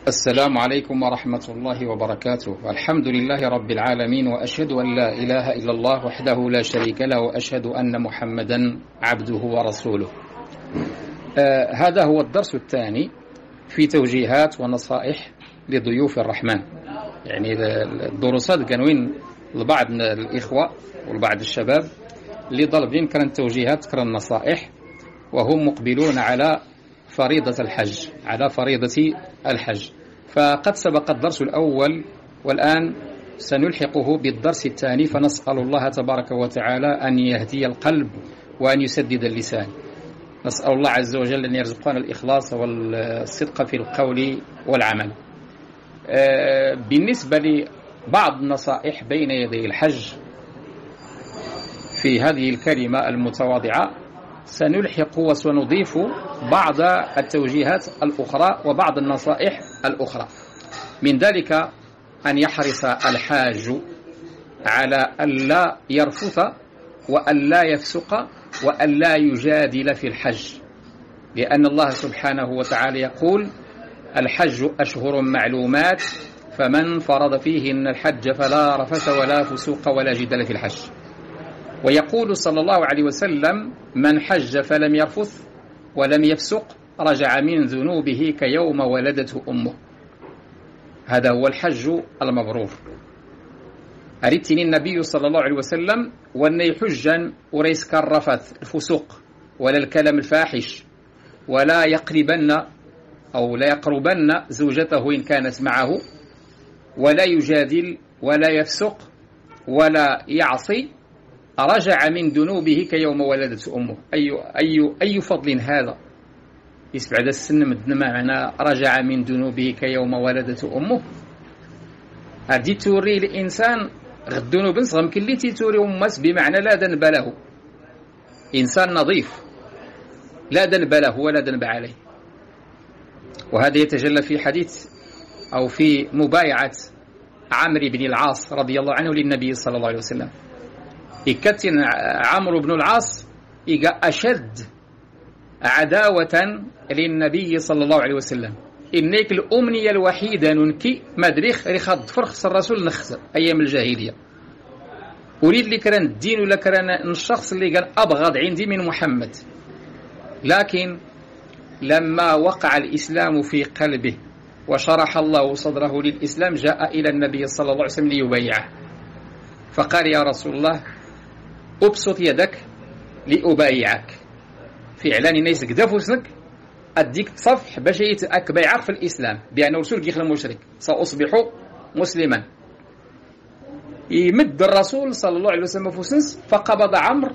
السلام عليكم ورحمة الله وبركاته. الحمد لله رب العالمين، وأشهد أن لا إله إلا الله وحده لا شريك له، وأشهد أن محمدا عبده ورسوله. هذا هو الدرس الثاني في توجيهات ونصائح لضيوف الرحمن. يعني الدروسات كانوين لبعض الإخوة ولبعض الشباب اللي ضالبين كرن توجيهات كرن نصائح، وهم مقبلون على فريضة الحج. فقد سبق الدرس الأول، والآن سنلحقه بالدرس الثاني، فنسأل الله تبارك وتعالى أن يهدي القلب وأن يسدد اللسان. نسأل الله عز وجل أن يرزقنا الإخلاص والصدق في القول والعمل. بالنسبة لبعض النصائح بين يدي الحج في هذه الكلمة المتواضعة، سنلحق وسنضيف بعض التوجيهات الأخرى وبعض النصائح الأخرى. من ذلك أن يحرص الحاج على ألا يرفث وألا يفسق وألا يجادل في الحج، لأن الله سبحانه وتعالى يقول: الحج أشهر معلومات، فمن فرض فيهن الحج فلا رفث ولا فسوق ولا جدال في الحج. ويقول صلى الله عليه وسلم: من حج فلم يرفث ولم يفسق رجع من ذنوبه كيوم ولدته أمه. هذا هو الحج المبرور. أريتني النبي صلى الله عليه وسلم وأن يحجا وليس كالرفث الفسوق ولا الكلام الفاحش، ولا يقربن أو لا يقربن زوجته إن كانت معه، ولا يجادل ولا يفسق ولا يعصي، رجع من ذنوبه كيوم ولدته أمه. أي فضل هذا! يسبع هذا السن مدنا معنا رجع من ذنوبه كيوم ولدته أمه. هذه توري الإنسان الذنوب صغم كلي توري أمس، بمعنى لا ذنب له، إنسان نظيف لا ذنب له ولا ذنب عليه. وهذا يتجلى في حديث أو في مبايعة عمرو بن العاص رضي الله عنه للنبي صلى الله عليه وسلم. إكتن عمرو بن العاص أشد عداوة للنبي صلى الله عليه وسلم. إنك الأمنية الوحيدة ننكي مدريخ رخض فرخص الرسول نخسر أيام الجاهلية. أريد لكران الدين ولكران الشخص اللي قال أبغض عندي من محمد. لكن لما وقع الإسلام في قلبه وشرح الله صدره للإسلام، جاء إلى النبي صلى الله عليه وسلم ليبايعه، فقال: يا رسول الله، أبسط يدك لأبايعك. فعلا الناس قدافوسنك أديك تصفح باش يتبايعك في الإسلام بأن الرسول كيخلى المشرك سأصبح مسلما. يمد الرسول صلى الله عليه وسلم فوسنس، فقبض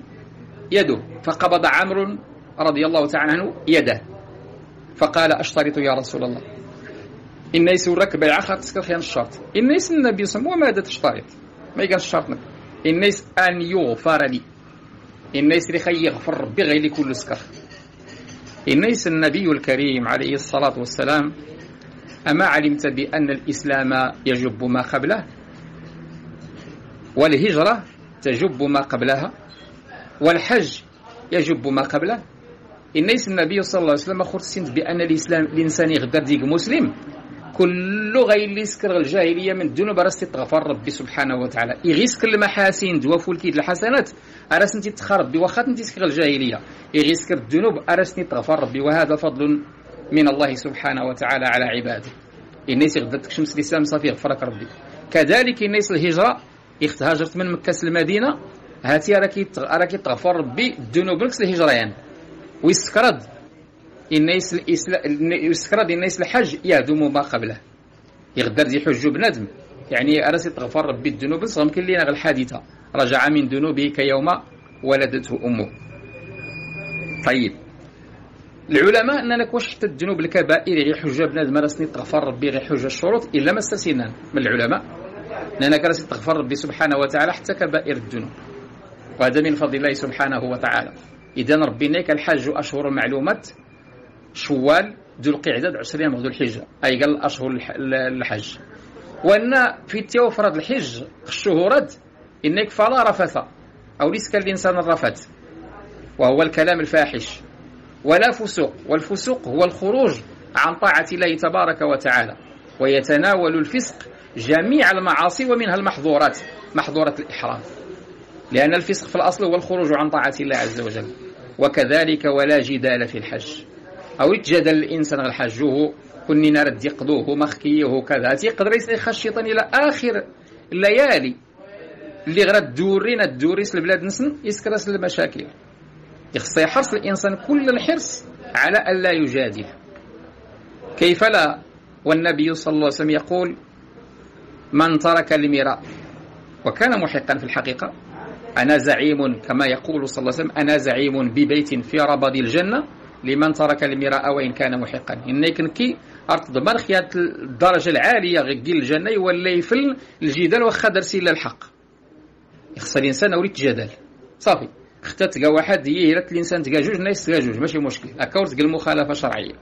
عمرو رضي الله تعالى عنه يده، فقال: أشترط يا رسول الله، إن يسورك بيعة خاطر خيان الشرط. إن يس النبي صلى الله عليه وسلم: وماذا تشترط؟ ما يقال الشرط الناس أن يغفر لي، الناس اللي يغفر ربي غير لكل سكر. الناس النبي الكريم عليه الصلاة والسلام: أما علمت بأن الإسلام يجب ما قبله، والهجرة تجب ما قبلها، والحج يجب ما قبله؟ الناس النبي صلى الله عليه وسلم خرسنت بأن الإنسان يقدر ديك مسلم كل غير اللي يسكر الجاهلية من الذنوب راسي تغفر ربي سبحانه وتعالى. يغيسكر المحاسن دوافو الكيد الحسنات أراسنتي تخر ربي وخات انتي سكر الجاهلية. يغيسكر الذنوب أراسني تغفر ربي، وهذا فضل من الله سبحانه وتعالى على عباده. الناس يغدرتك شمس الإسلام صافي يغفرك ربي. كذلك الناس الهجرة هاجرت من مكة للمدينة، هاتي راكي تغفر ربي الذنوب نفس الهجرة يعني. ويسكرد الناس الحج يهدم ما قبله، يقدر يحج بندم، يعني أرسي تغفر ربي الذنوب صغم كلنا الحادثة رجع من ذنوبه كيوم ولدته أمه. طيب، العلماء أننا واش حتى الذنوب الكبائر يحج بندم راسني تغفر ربي غير حج الشروط، إلا ما استثنى من العلماء أننا كرسي تغفر ربي سبحانه وتعالى حتى كبائر الذنوب، وهذا من فضل الله سبحانه وتعالى. إذا ربي نيك الحج أشهر معلومات، شوال ذو القعدة 20 ذو الحجة، أي قال أشهر الحج. وأن في توفرد الحج الشهورات إنك فلا رفث أو ليس كالإنسان الرفث، وهو الكلام الفاحش، ولا فسوق، والفسوق هو الخروج عن طاعة الله تبارك وتعالى. ويتناول الفسق جميع المعاصي ومنها المحظورات، محظورة الإحرام، لأن الفسق في الأصل هو الخروج عن طاعة الله عز وجل. وكذلك ولا جدال في الحج، أو يتجادل الإنسان على حجه كننا رد يقضوه مخكيه كذا، يقدر يخش الشيطان إلى آخر الليالي اللي غرد الدوريس البلاد نسن يسكرس المشاكل. يخص يحرص الإنسان كل الحرص على أن لا يجادل، كيف لا؟ والنبي صلى الله عليه وسلم يقول: من ترك المراء، وكان محقا في الحقيقة، أنا زعيم، كما يقول صلى الله عليه وسلم: أنا زعيم ببيت في ربض الجنة لمن ترك المراء وإن كان محقا. إنك كي أرتضمن خيات الدرجة العالية غير الجنة يولي في الجدال واخا درسي إلا الحق. يخص الإنسان أوريد جدل صافي، اختار تلقى واحد يهرت الإنسان تلقى جوج ناس تلقى جوج ماشي مشكل، هكا تلقى المخالفة شرعية،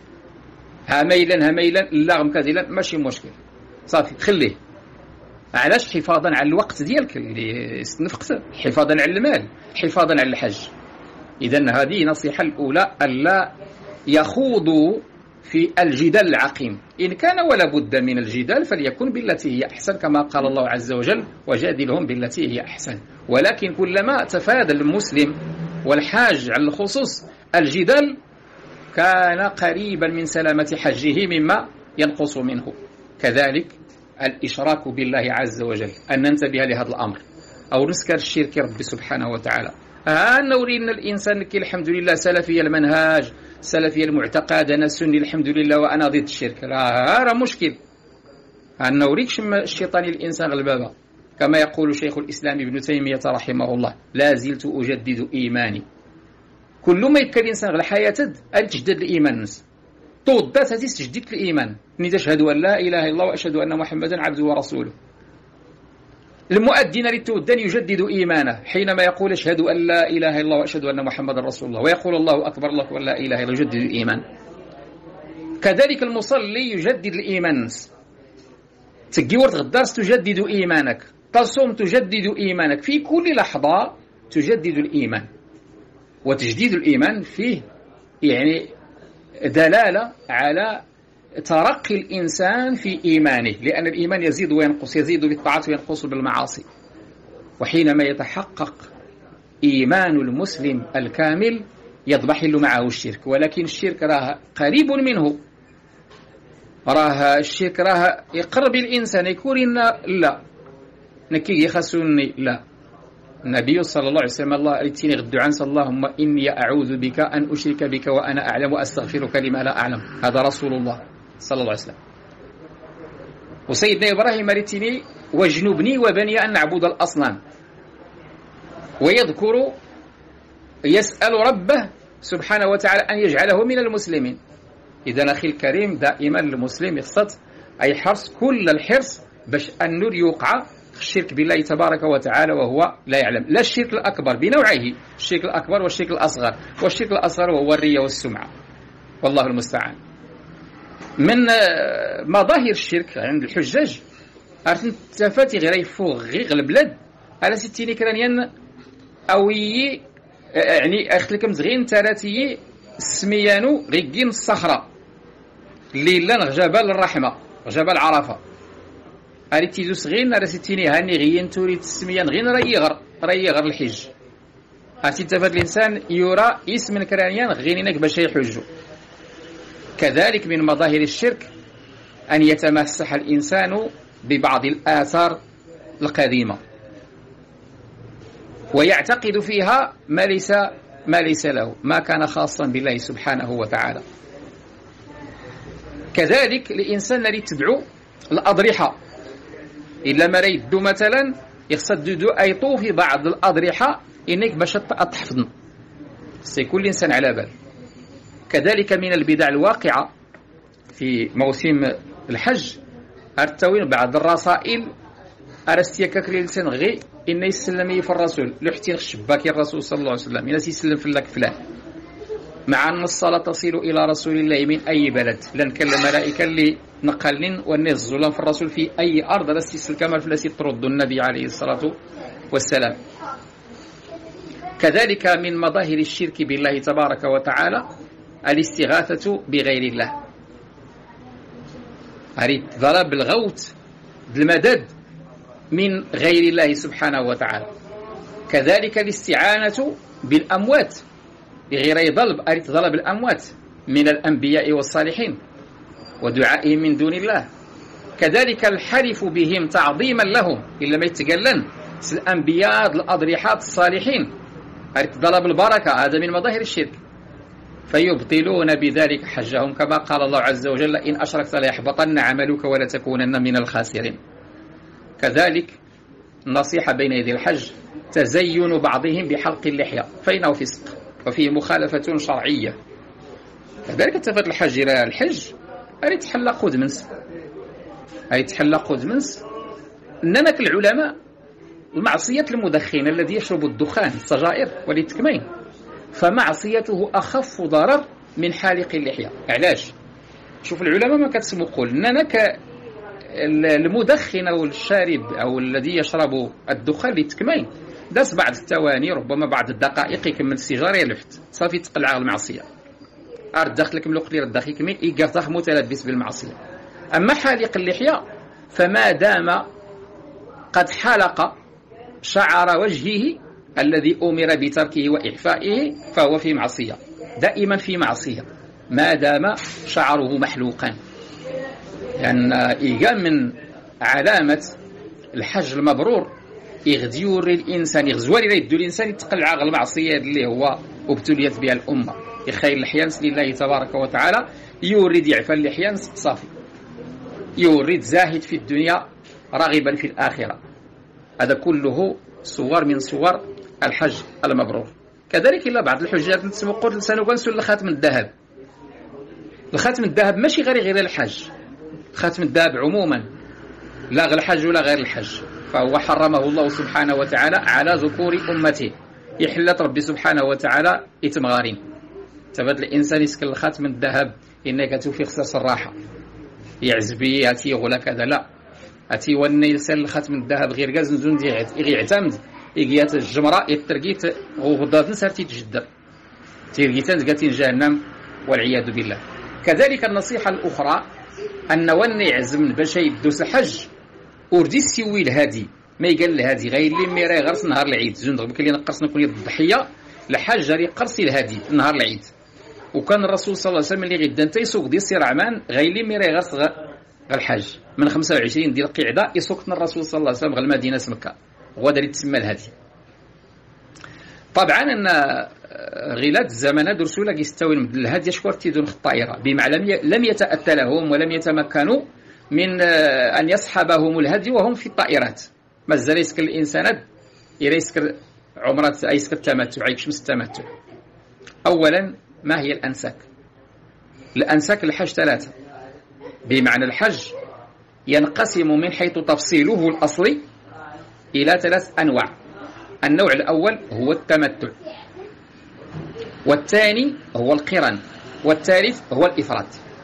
ها ميلا لا مكذلا ماشي مشكل صافي خليه. علاش؟ حفاظا على الوقت ديالك اللي استنفقت، حفاظا على المال، حفاظا على الحج. إذن هذه نصيحة الأولى، ألا يخوضوا في الجدال العقيم. إن كان ولا بد من الجدال فليكن بالتي هي أحسن، كما قال الله عز وجل: وجادلهم بالتي هي أحسن. ولكن كلما تفادى المسلم والحاج على الخصوص الجدال كان قريبا من سلامة حجه مما ينقص منه. كذلك الإشراك بالله عز وجل، أن ننتبه لهذا الأمر، أو نسكر الشرك ربي سبحانه وتعالى. نوري أن الإنسان كي الحمد لله سلفي المنهاج، سلفي المعتقد، أنا سني الحمد لله وأنا ضد الشرك، راه مشكل. نوريكش الشيطان الإنسان غلبابة، كما يقول شيخ الإسلام ابن تيمية رحمه الله: لا زلت أجدد إيماني. كل ما يبكى الإنسان غير حياة أن تجدد الإيمان الناس توضات هذه تجديد الإيمان، تشهد أن لا إله إلا الله وأشهد أن محمدا عبده ورسوله. المؤذن للتودان يجدد إيمانه حينما يقول: أشهد أن لا إله إلا الله وأشهد أن محمدا رسول الله، ويقول: الله أكبر الله أكبر لا إله إلا الله، يجدد الإيمان. كذلك المصلي يجدد الإيمان، تجي ورد غدارس تجدد إيمانك، تصوم تجدد إيمانك، في كل لحظة تجدد الإيمان. وتجديد الإيمان فيه يعني دلالة على ترقي الإنسان في إيمانه، لأن الإيمان يزيد وينقص، يزيد بالطاعات وينقص بالمعاصي. وحينما يتحقق إيمان المسلم الكامل يضمحل معه الشرك، ولكن الشرك راه قريب منه، راه الشرك راه يقرب الإنسان يكون لا نكي يخسوني لا. النبي صلى الله عليه وسلم: الله أريتني غدو عنس، اللهم إني أعوذ بك أن أشرك بك وأنا أعلم وأستغفرك لما لا أعلم. هذا رسول الله صلى الله عليه وسلم. وسيدنا إبراهيم: أريتني واجنبني وبني أن نعبد الأصنام. ويذكر يسأل ربه سبحانه وتعالى أن يجعله من المسلمين. إذا أخي الكريم دائما المسلم يخصد أي حرص كل الحرص باش أن يوقع الشرك بالله تبارك وتعالى وهو لا يعلم. لا الشرك الأكبر بنوعيه، الشرك الأكبر والشرك الأصغر، والشرك الأصغر وهو الرياء والسمعة، والله المستعان. من مظاهر الشرك عند الحجاج عرفت تفاتي غير يفوق غير البلاد على 60 كرانيان أو يعني أختلكم زغين تراتي سميانو غيقين الصخرة اللي لان جبل الرحمة جبل عرفة أريتي ذو صغين على 60 هاني غيين توري تسميان غين ريغر الحج. أرتي تفات الإنسان يرى اسم كرانيان غينينك باش يحجو. كذلك من مظاهر الشرك أن يتمسح الإنسان ببعض الآثار القديمة ويعتقد فيها ما ليس له، ما كان خاصا بالله سبحانه وتعالى. كذلك الإنسان الذي تدعو الأضرحة، إلا ما ريدو مثلا يقصد أيطو في بعض الأضرحة إنك باش تحفظن، سيكون الإنسان على بال. كذلك من البدع الواقعة في موسم الحج أرتوين بعض الرسائل أرستيكك للإنسان غي إن يسلمي في الرسول لحتين الشباك الرسول صلى الله عليه وسلم إن يسلم في لك فلان، مع أن الصلاة تصل إلى رسول الله من أي بلد، لأن كل الملائكة اللي نقلن ونزلن في الرسول في أي أرض لسيس الكمال فلسي ترد النبي عليه الصلاة والسلام. كذلك من مظاهر الشرك بالله تبارك وتعالى الاستغاثة بغير الله. أريد ضرب الغوث المدد من غير الله سبحانه وتعالى. كذلك الاستعانة بالأموات بغير ضرب الأموات من الأنبياء والصالحين ودعائهم من دون الله. كذلك الحلف بهم تعظيما لهم إلا ما يتقلن الأنبياء الأضرحات الصالحين ضرب البركة، هذا من مظاهر الشرك. فيبطلون بذلك حجهم كما قال الله عز وجل إن أشركت ليحبطن عملك ولتكونن من الخاسرين. كذلك النصيحة بين يدي الحج تزين بعضهم بحلق اللحية فإنه فسق وفيه مخالفة شرعية. كذلك تفت الحج إلى الحج أريد تحلق دمنس، أي تحلق دمنس. إننا كالعلماء المعصية المدخن الذي يشرب الدخان السجائر وليتكمين فمعصيته أخف ضرر من حالق اللحية. علاش؟ شوف العلماء ما كتسمو قول إننا المدخن أو الشارب أو الذي يشرب الدخان ليتكمين داس بعض الثواني ربما بعض الدقائق يكمل السيجارة يلفت صافي تقلع المعصية. أرد داخلك من الوقت اللي رد داخل يكمل يقاطع متلبس بالمعصية. أما حالق اللحية فما دام قد حلق شعر وجهه الذي أمر بتركه وإعفائه فهو في معصية، دائما في معصية ما دام شعره محلوقا. لأن إيجام من علامة الحج المبرور يغديور الإنسان يغزوالي يدو الإنسان يتقلع المعصية اللي هو ابتليت بها الأمة. يخير الحيانس لله تبارك وتعالى يورد يعفى الحيانس صافي، يورد زاهد في الدنيا راغبا في الآخرة. هذا كله صور من صور الحج المبرور. كذلك إلا بعض الحجات نتسمى قلت لسانو كنسول لخاتم الذهب. الخاتم الذهب ماشي غير الحج، خاتم الذهب عموما لا غير الحج ولا غير الحج، فهو حرمه الله سبحانه وتعالى على ذكور أمته. يحلت ربي سبحانه وتعالى إتمغارين تبات الإنسان يسكن الخاتم الذهب إنك توفي خصاص الراحة يعزبي أتي ولا كذا، لا أتي وني يسال الخاتم الذهب غير جاز نزون يعتمد إجيات الجمرة يترقيت غضات نسارتي تجدر ترقيتان تقاتين جهنم والعياذ بالله. كذلك النصيحة الأخرى أن وني عزم باش يدوس الحج وردي السوي الهادي ما يقال الهادي غير اللي ميرا غرس نهار العيد زون ضربك اللي نقصنا كل الضحية الحج ري قرصي الهادي نهار العيد. وكان الرسول صلى الله عليه وسلم اللي غدا تيسوق دي سير عمان غير اللي ميرا غرس الحج من 25 ديال القعده يسوقنا الرسول صلى الله عليه وسلم غير المدينه مكه هو داري تسمى الهادي. طبعا ان غيلات الزمن درسوا لك يستوي الهادي شكور تيدون الطائره بمعنى لم يتاتى لهم ولم يتمكنوا من ان يصحبهم الهدي وهم في الطائرات. مازال يسكن الانسان يسكن عمره يسكن التمتع يكشمس التمتع. اولا ما هي الانساك؟ الانساك الحج ثلاثه، بمعنى الحج ينقسم من حيث تفصيله الأصلي إلى 3 أنواع. النوع الأول هو التمتع، والثاني هو القران، والثالث هو الإفراد.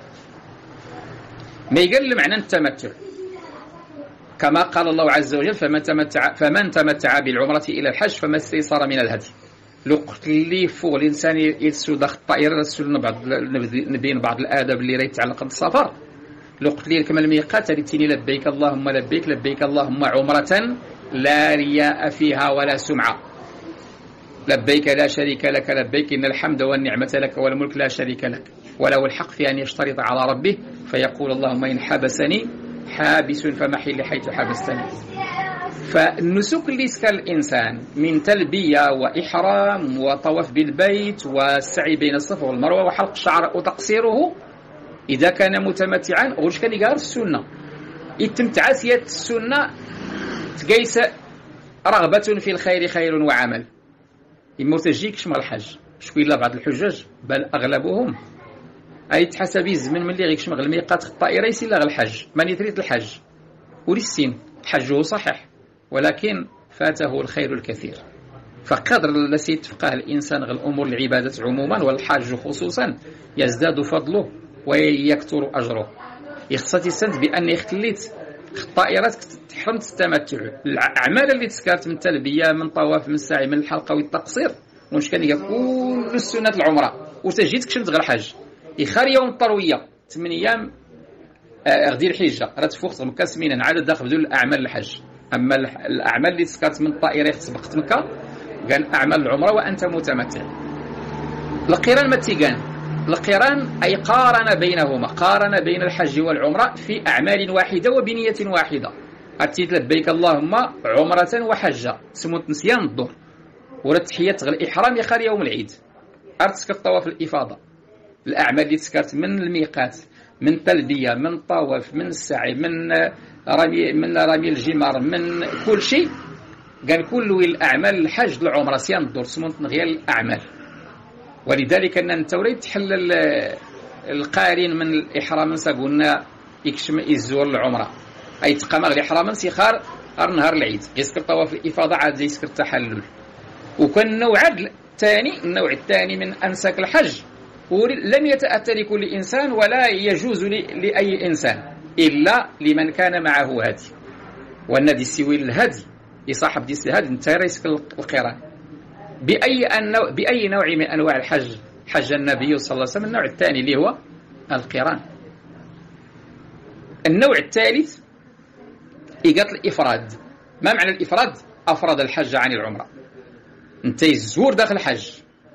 ما يقل معنى التمتع كما قال الله عز وجل فمن تمتع بالعمرة إلى الحج فما استيسر من الهدي. لقت اللي فوق الإنسان يتسو داخل الطائرة نبين بعض الآداب اللي يتعلق بالسفر. لقت لي كما الميقات ريتيني لبيك اللهم لبيك لبيك اللهم عمرة لا رياء فيها ولا سمعة. لبيك لا شريك لك لبيك إن الحمد والنعمة لك والملك لا شريك لك وله الحق في أن يشترط على ربه فيقول اللهم إن حبسني حابس فمحل حيث حبستني. فالنسك اللي يسكن الإنسان من تلبية وإحرام وطواف بالبيت والسعي بين الصفا والمروة وحلق الشعر وتقصيره إذا كان متمتعا وش كان يقال السنة يتمتع سيادة السنة تقيس رغبة في الخير خير وعمل إما تجيكش مع الحج شكون إلا بعض الحجاج بل أغلبهم أي تحسب الزمن من اللي غيكش مغل ميقات الطائرة يسير لغا الحج من يتريد الحج وللسين حجه صحيح ولكن فاته الخير الكثير. فقدر الذي يتفقه الإنسان غير الأمور العبادات عموما والحاج خصوصا يزداد فضله ويكثر أجره. يخصتي السند بأن يختليت الطائرات تحرمت التمتع. الأعمال اللي تسكرت من تلبية من طواف من سعي من الحلقة والتقصير وش كان يقول كل السنة العمرة وتجيتك شمت غير حج يخار يوم الطروية 8 أيام غدي الحجه راه تفوق مكه سمينا عاد داخل بدون الاعمال الحج. اما الاعمال اللي تسكرت من الطائره سبقت مكه قال اعمال العمره وانت متمتع. القران ما تيقان، القران اي قارن بينهما، قارن بين الحج والعمره في اعمال واحده وبنيه واحده. اتيت لبيك اللهم عمره وحجه سموت نسيان الظهر ولا تحيه الاحرام يا خال يوم العيد ارتسك الطواف الافاضه. الاعمال اللي تسكرت من الميقات، من تلبيه، من طواف، من السعي، من رمي الجمار، من كل شيء قال كل الاعمال الحج العمره صيام الدور سمونت غير الاعمال. ولذلك ان انت وليت تحل القارن من الاحرام قلنا يكشم يزور العمره اي تقام الاحرام سيخار نهار العيد يسكر طواف الافاضه عاد يسكر التحلل. وكان النوع الثاني من انساك الحج لم يتأتى لكل إنسان ولا يجوز لأي إنسان إلا لمن كان معه هدي، والنادي سوي الهدي يصاحب ديس الهدي انت ريسك القران. بأي نوع من أنواع الحج حج النبي صلى الله عليه وسلم؟ النوع الثاني اللي هو القران. النوع الثالث إيقاط الإفراد. ما معنى الإفراد؟ أفرد الحج عن العمرة. انت يزور داخل الحج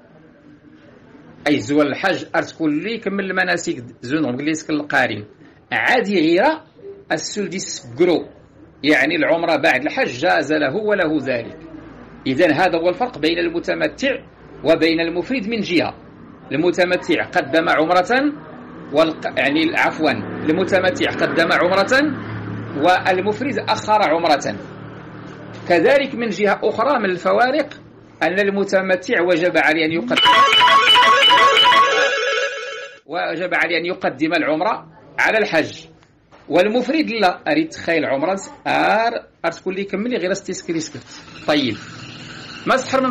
اي زوال الحج ارتكون لي كمل المناسك زون قال لي سكن القارن عادي غير السلديس قرو يعني العمره بعد الحج جاز له وله ذلك. اذا هذا هو الفرق بين المتمتع وبين المفرد. من جهه المتمتع قدم عمره يعني عفوا المتمتع قدم عمره والمفرد اخر عمره. كذلك من جهه اخرى من الفوارق ان المتمتع وجب عليه أن يقدم العمرة على الحج، والمفرد لا أريد تخيل عمرة تقول لي كملي غير استسكريسكت. طيب ما حرم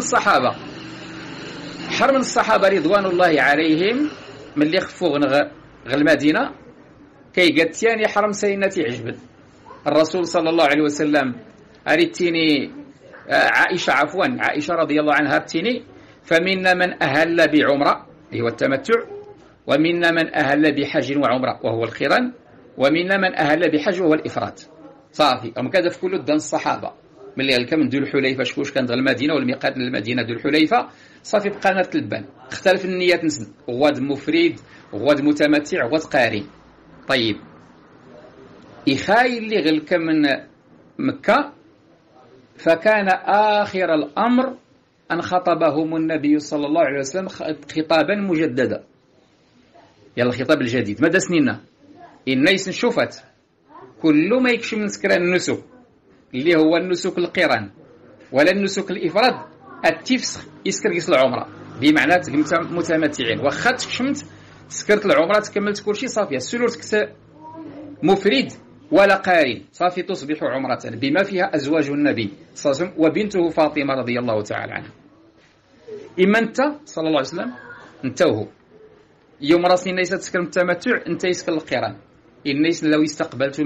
الصحابة رضوان الله عليهم من اللي خفوا غير المدينة كي قد ثاني حرم سينتي عجبد الرسول صلى الله عليه وسلم أريدتيني عائشة رضي الله عنها تيني فمنا من أهل بعمرة اللي هو التمتع، ومنا من أهل بحج وعمرة وهو القران، ومنا من أهل بحج وهو الإفراد. صافي أم كذا في كل الدن الصحابة من اللي من ذو الحليفة شكوش كان المدينة والميقات من المدينة ذو الحليفة صافي بقى نتلبن اختلف النيات نسن غواد مفرد غواد متمتع غواد قارن. طيب إخاي اللي غلك من مكة فكان آخر الأمر أن خطبهم النبي صلى الله عليه وسلم خطابا مجددا. يلا الخطاب الجديد ماذا سنينا الناس نشوفت كل ما يكشف من سكر النسك اللي هو النسك القران ولا النسك الإفراد التفسخ يسكر قيس العمرة بمعنى متمتعين واخا تكشمت سكرت العمرة تكملت كل شيء صافية سلورتك مفرد ولا قارن صافي تصبح عمرة بما فيها أزواج النبي صلى الله عليه وسلم وبنته فاطمة رضي الله تعالى عنها. إما أنت صلى الله عليه وسلم أنت وهو يوم راسي ليس تسكر التمتع أنت يسكر القران. الناس لو استقبلت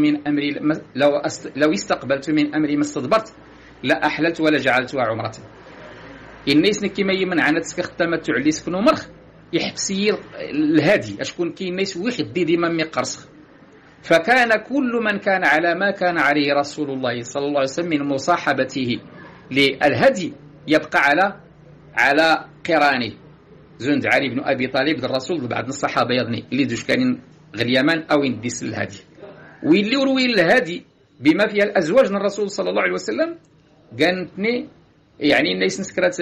من أمري ما استدبرت لا أحللت ولا جعلتها عمرة. الناس كيما يمن عنا تسكر التمتع اللي يسكنوا مرخ يحبسي الهادي أشكون كي الناس ويخد ديما ميقرصخ. فكان كل من كان على ما كان عليه رسول الله صلى الله عليه وسلم من مصاحبته للهدي يبقى على قرانه. زند علي بن أبي طالب الرسول بعد الصحابة يظني اللي دوش كانين غليمان أو ينديس الهدي واللي يروي الهدي بما فيها الأزواج من الرسول صلى الله عليه وسلم كانتني يعني الناس نسكرت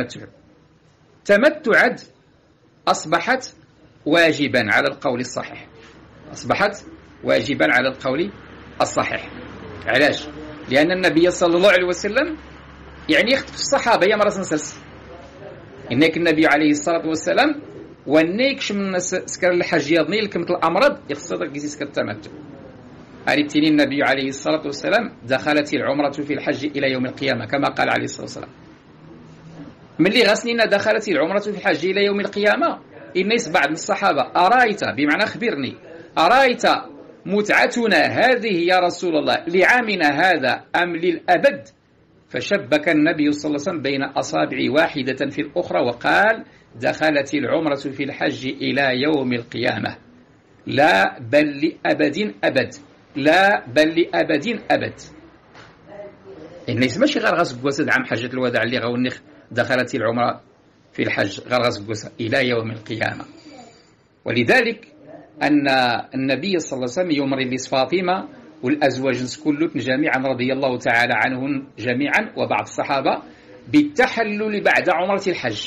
تمتعت أصبحت واجبا على القول الصحيح. واجبا على القول الصحيح. علاش؟ لأن النبي صلى الله عليه وسلم يعني يخطف الصحابة يا مرة نسلس إنك النبي عليه الصلاة والسلام ونيكش من سكر الحج يضني لك مثل الأمراض يخصدك سكر التمتع. أريتني النبي عليه الصلاة والسلام دخلت العمرة في الحج إلى يوم القيامة كما قال عليه الصلاة والسلام. من اللي غسنينا دخلت العمرة في الحج إلى يوم القيامة الناس بعض الصحابة أرايت بمعنى خبرني أرايت متعتنا هذه يا رسول الله لعامنا هذا أم للأبد؟ فشبك النبي صلى الله عليه وسلم بين أصابع واحدة في الأخرى وقال دخلت العمرة في الحج إلى يوم القيامة. لا بل لأبد أبد، لا بل لأبد أبد. الناس ماشي غير غاسكوسا عام حجة الوداع اللي غاونيخ دخلت العمرة في الحج غير غاسكوسا إلى يوم القيامة. ولذلك أن النبي صلى الله عليه وسلم يمر فاطمة والأزواج كلهم جميعا رضي الله تعالى عنهم جميعا وبعض الصحابة بالتحلل بعد عمرة الحج.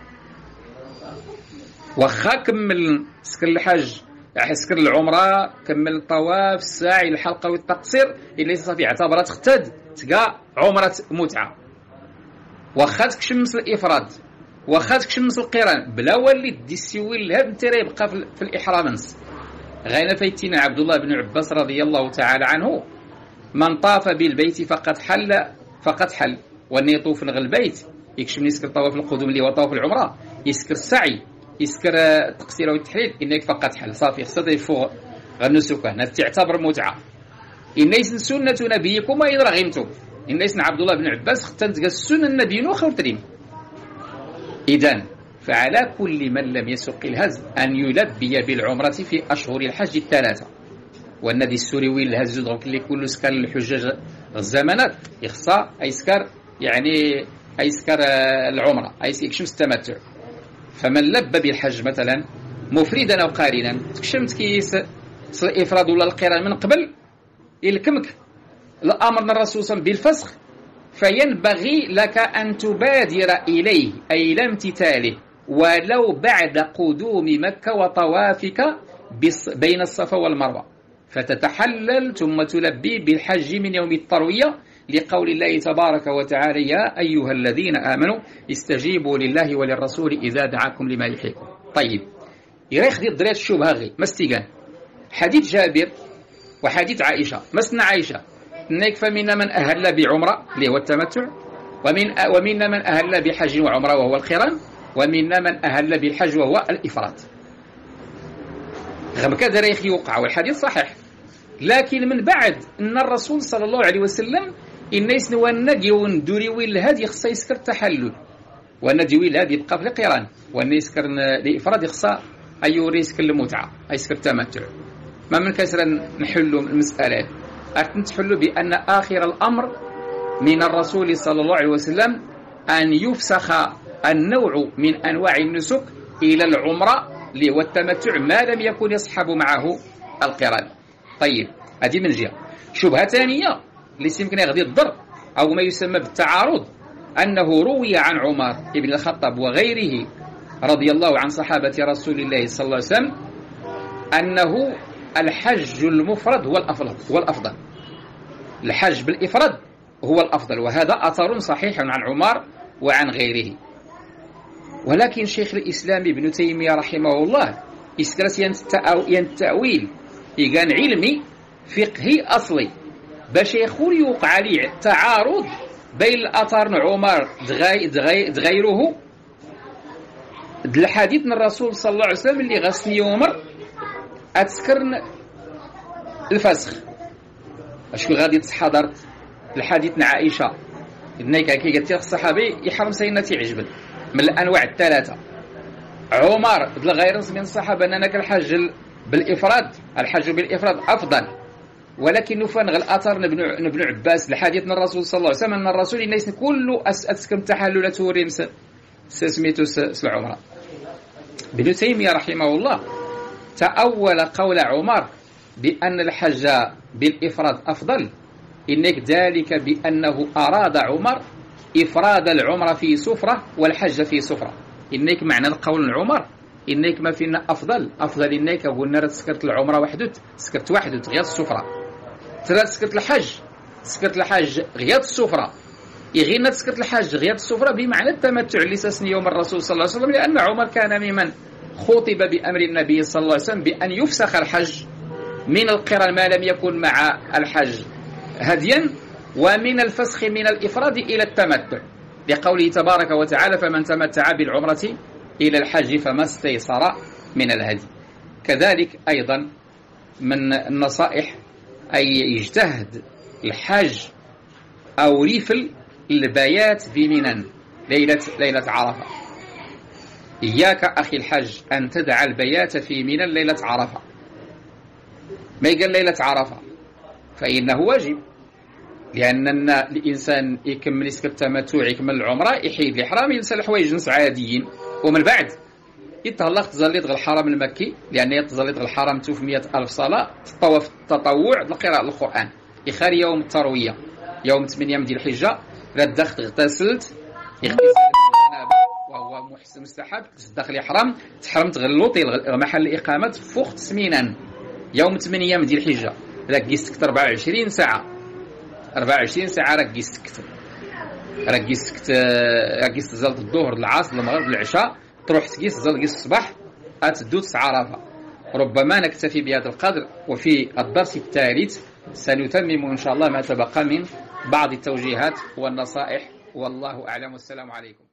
واخا كمل سكر الحج سكر العمرة، كمل الطواف السعي الحلقة والتقصير، إلا صافي اعتبرت اختد تلقى عمرة متعة. واخا تكشمس الإفراد، واخا تكشمس القران، بلا ولي دي السويل لها انت راه يبقى في الإحرام نص. غاينا فايتينا عبد الله بن عباس رضي الله تعالى عنه: من طاف بالبيت فقد حل، وان يطوف لغ البيت يكشم يسكر طواف القدوم اللي هو طواف العمره، يسكر السعي، يسكر التقصير والتحليل، انك فقد حل صافي خصها يفوق غنسك هنا تعتبر متعه. إنيس سنة نبيكم وإذا رغمتم، إنيس عبد الله بن عباس ختنت السنة النبي نوخر تريم. إذن فعلى كل من لم يسق الهز أن يلبي بالعمرة في أشهر الحج الثلاثة. والنبي السوري الهز دونك اللي كل سكر الحجاج الزمانات يخصى أيسكر يعني أيسكر العمرة أيسكشمس التمتع. فمن لب بالحج مثلا مفردا أو قارنا تكشمت كيس الإفراد ولا القران من قبل يلكمك الأمر من الرسول صلى الله عليه وسلم بالفسخ، فينبغي لك أن تبادر إليه أي لامتثاله ولو بعد قدوم مكة وطوافك بين الصفا والمروة، فتتحلل ثم تلبي بالحج من يوم التروية لقول الله تبارك وتعالى: يا أيها الذين آمنوا استجيبوا لله وللرسول إذا دعاكم لما يحييكم. طيب يريخ الدرات الشبهة غي مستيقان حديث جابر وحديث عائشة. مسنا عائشة إنك فمنا من أهل بعمرة اللي هو التمتع، ومنا من أهل بحج وعمرة وهو القران، ومنا من أهل بالحج وهو الإفراد. غم كذا ريخ يوقع والحديث صحيح، لكن من بعد أن الرسول صلى الله عليه وسلم إنيس نوانجي وندوري ويل هذه خصا يسكر التحلل، وندي ويل هذه يبقى في القران، وأن يسكر الإفراد يخصا أيوري يسكر المتعة أي يسكر التمتع. ما من كسر نحلوا المسألة نتحلوا بأن آخر الأمر من الرسول صلى الله عليه وسلم أن يفسخ النوع من أنواع النسك إلى العمرة اللي هو التمتع ما لم يكن يصحب معه القران. طيب هذه من جهة. شبهة ثانية اللي يمكن يغذي الضر أو ما يسمى بالتعارض، أنه روي عن عمر بن الخطاب وغيره رضي الله عن صحابة رسول الله صلى الله عليه وسلم أنه الحج المفرد هو الأفضل، الحج بالإفراد هو الأفضل، وهذا أثر صحيح عن عمر وعن غيره. ولكن شيخ الإسلام ابن تيمية رحمه الله يسكرس ينتأويل يقان علمي فقهي أصلي باش يقول يوقع لي تعارض بين الأثر عمر دغيره الحديث من الرسول صلى الله عليه وسلم اللي غسني عمر أتذكرن الفسخ. أشكو غادي تحضرت الحديث مع عائشة إنك كي قلت الصحابي يحرم سينتي عجبل من الأنواع الثلاثة. عمر غير من الصحابة أنك الحج بالإفراد، الحج بالإفراد أفضل، ولكن نفنغ الأثر ابن عباس الحديث من الرسول صلى الله عليه وسلم أن الرسول الناس كله أسكم تحلل توريم سسميتو العمرة. ابن تيمية رحمه الله تأول قول عمر بأن الحج بالإفراد أفضل إنك ذلك بأنه أراد عمر إفراد العمرة في سفرة والحج في سفرة. إنك معنى القول عمر إنك ما فينا أفضل إنك قلنا سكرت العمرة وحدت سكرت وحدت غير السفرة، ثلاث سكرت الحج غير السفرة، يغينا سكرت الحج غير السفرة بمعنى التمتع اللي ساسني يوم الرسول صلى الله عليه وسلم، لأن عمر كان ممن خطب بأمر النبي صلى الله عليه وسلم بأن يفسخ الحج من القران ما لم يكن مع الحج هديا، ومن الفسخ من الإفراد إلى التمتع بقوله تبارك وتعالى: فمن تمتع بالعمرة إلى الحج فما استيسر من الهدي. كذلك أيضا من النصائح أي يجتهد الحاج أو ريفل البيات في منى ليلة عرفة. إياك أخي الحج أن تدع البيات في منى ليلة عرفة، ما يقال ليلة عرفة فإنه واجب، لأن الإنسان يكمل يسكب التمتع، يكمل العمرة، يحيد الإحرام، ينسى الحوايج جنس عاديين، ومن بعد يتهلق تزليط الحرم المكي، لأن يتزليط الحرم 100,000 صلاة، الطواف التطوع، القراءة القرآن، يخاري يوم التروية يوم 8 من ذي الحجة، ردخت اغتسلت يغتسل وهو محسن مستحب تدخل الإحرام، تحرم تغلطي محل الإقامة فوق تسمينا يوم 8 من ذي الحجة، راك قيستك 24 ساعة 24 ساعة راك قيستك زلت الظهر العصر المغرب العشاء، تروح تقيس زلت قيس الصباح أتدو عرفة. ربما نكتفي بهذا القدر، وفي الدرس الثالث سنتمم إن شاء الله ما تبقى من بعض التوجيهات والنصائح، والله أعلم. والسلام عليكم.